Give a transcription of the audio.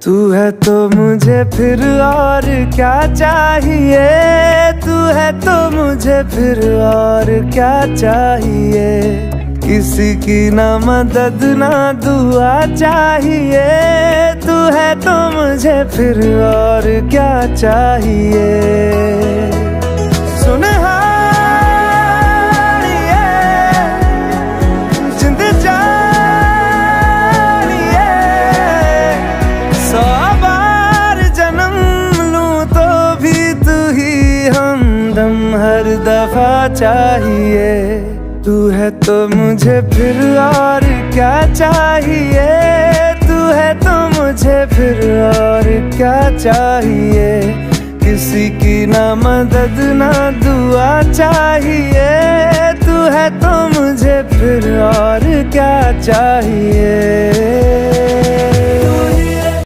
तू है तो मुझे फिर और क्या चाहिए, तू है तो मुझे फिर और क्या चाहिए। किसी की ना मदद ना दुआ चाहिए, तू है तो मुझे फिर और क्या चाहिए। सुनहार हर दफा चाहिए, तू है तो मुझे फिर और क्या चाहिए, तू है तो मुझे फिर और क्या चाहिए। किसी की ना मदद ना दुआ चाहिए, तू है तो मुझे फिर और क्या चाहिए। तू ही